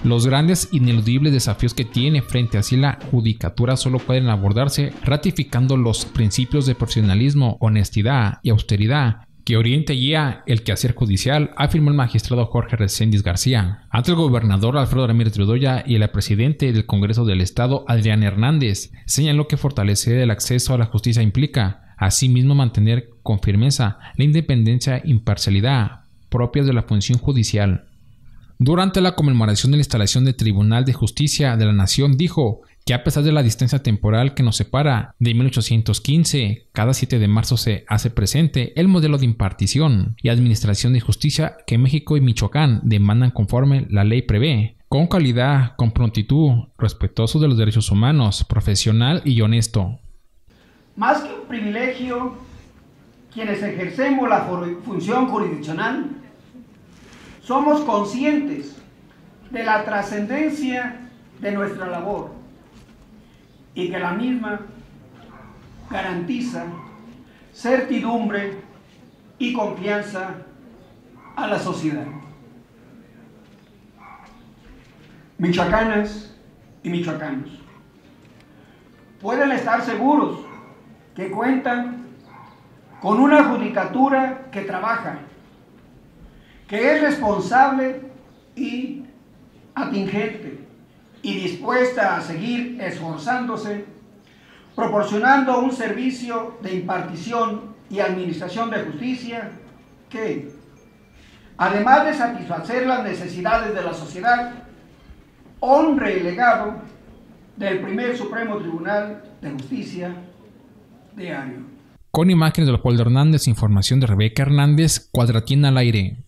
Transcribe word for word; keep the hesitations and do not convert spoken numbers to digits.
Los grandes e ineludibles desafíos que tiene frente a sí la judicatura solo pueden abordarse ratificando los principios de profesionalismo, honestidad y austeridad que orienta y guía el quehacer judicial, afirmó el magistrado Jorge Reséndiz García. Ante el gobernador Alfredo Ramírez Bedoya y el presidente del Congreso del Estado, Adrián Hernández, señaló que fortalecer el acceso a la justicia implica, asimismo, mantener con firmeza la independencia e imparcialidad propias de la función judicial. Durante la conmemoración de la instalación del Tribunal de Justicia de la Nación, dijo que a pesar de la distancia temporal que nos separa de mil ochocientos quince, cada siete de marzo se hace presente el modelo de impartición y administración de justicia que México y Michoacán demandan conforme la ley prevé, con calidad, con prontitud, respetuoso de los derechos humanos, profesional y honesto. Más que un privilegio, quienes ejercemos la función jurisdiccional, somos conscientes de la trascendencia de nuestra labor y que la misma garantiza certidumbre y confianza a la sociedad. Michoacanas y michoacanos pueden estar seguros que cuentan con una judicatura que trabaja, que es responsable y atingente y dispuesta a seguir esforzándose, proporcionando un servicio de impartición y administración de justicia que, además de satisfacer las necesidades de la sociedad, honre el legado del primer Supremo Tribunal de Justicia de Ario. Con imágenes de Leopoldo Hernández, información de Rebeca Hernández, Cuadratín al aire.